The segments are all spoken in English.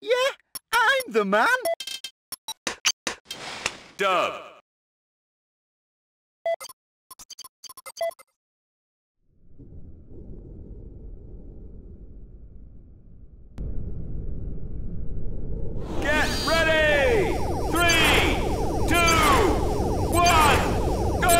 Yeah, I'm the man. Dub. Get ready! 3, 2, 1, go!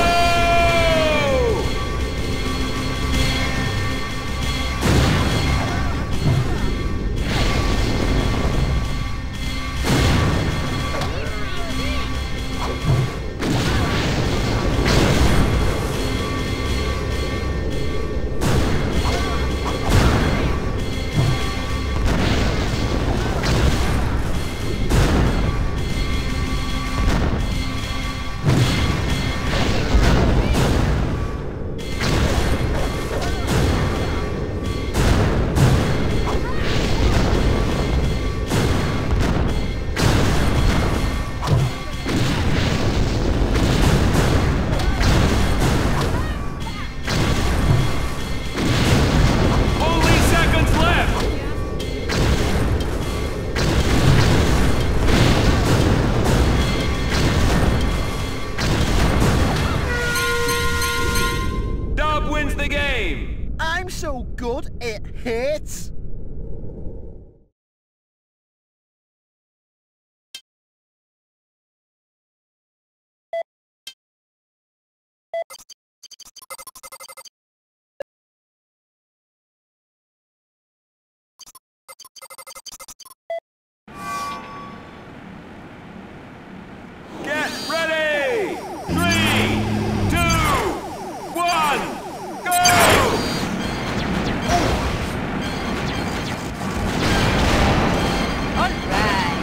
Wins the game! I'm so good, it hurts. Get ready! 3, 2, 1, go! All right.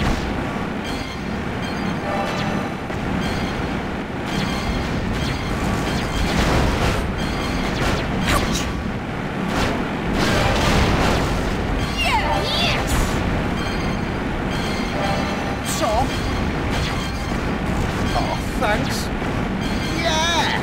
Ouch! Yeah! Yes! Tom? Oh, thanks. Yeah!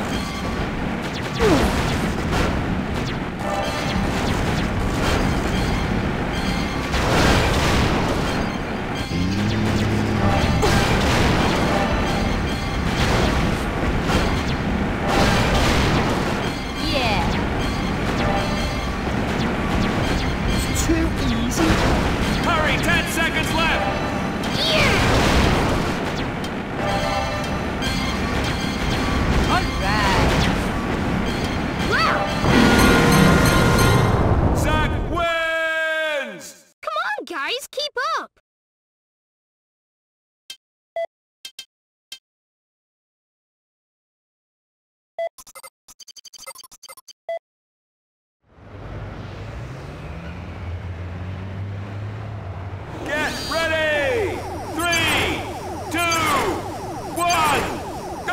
Yeah! It's too easy. Hurry, 10 seconds left! Yeah! All right. Wow! Zach wins! Come on, guys, keep up. Get ready! 3, 2, 1,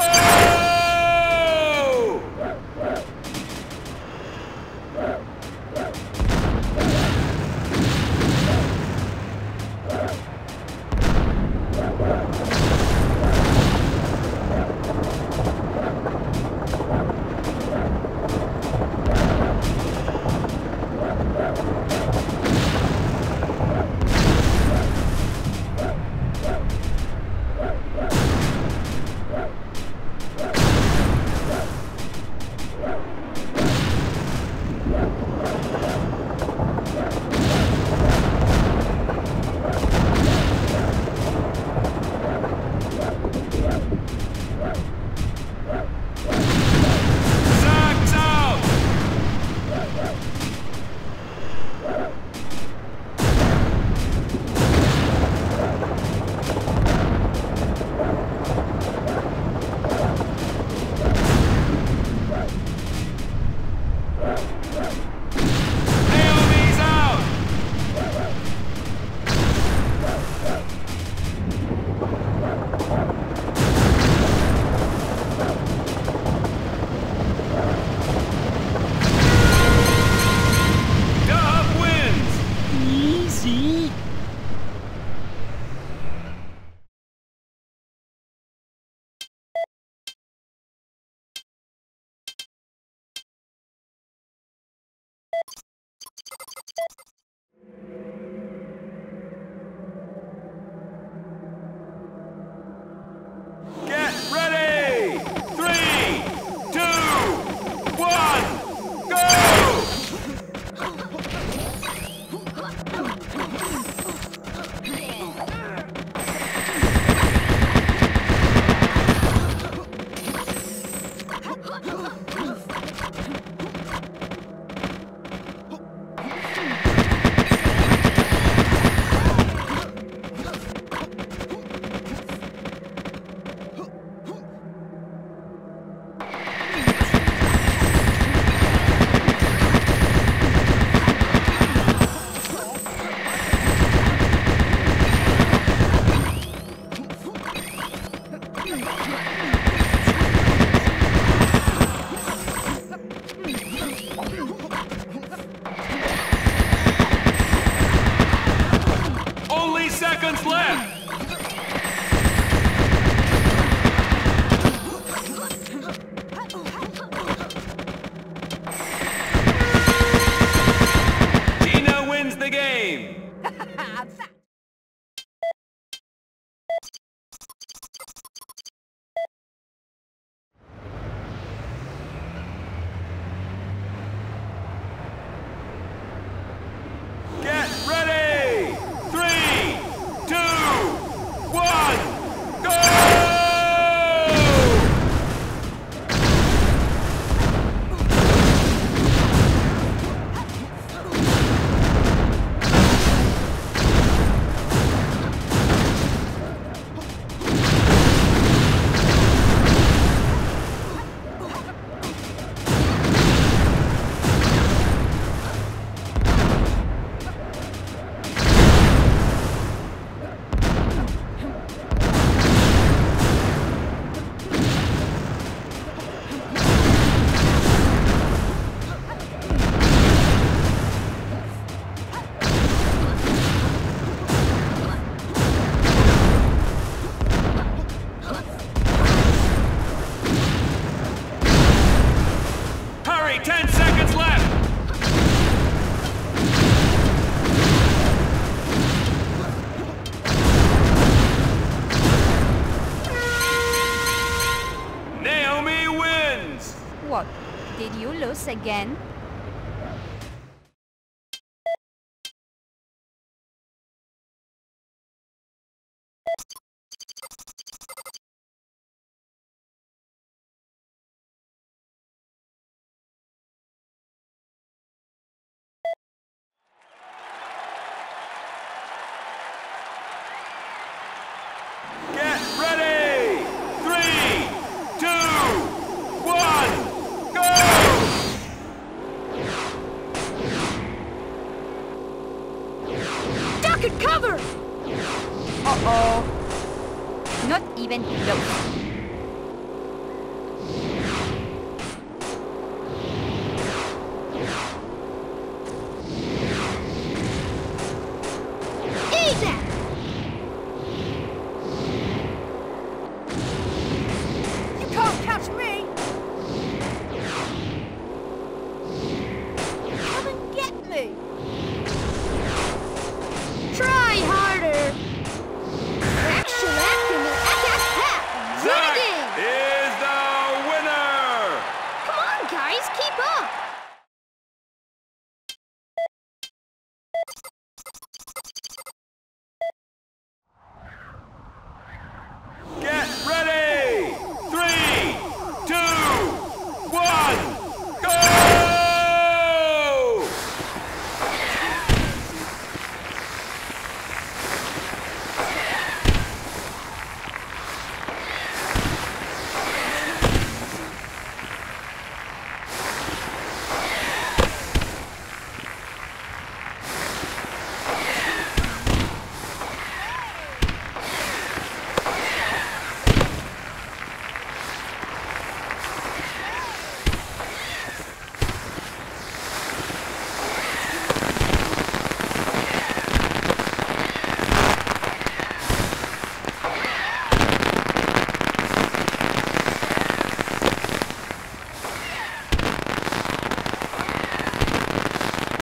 go! seconds left. Tina wins the game. Get ready! 3, 2, 1, go! Hurry, 10 seconds left. Naomi wins. What? Did you lose again? Get ready! 3, 2, 1, go! Duck and cover! Uh-oh. Not even close. Eat that! You can't catch me! Come and get me!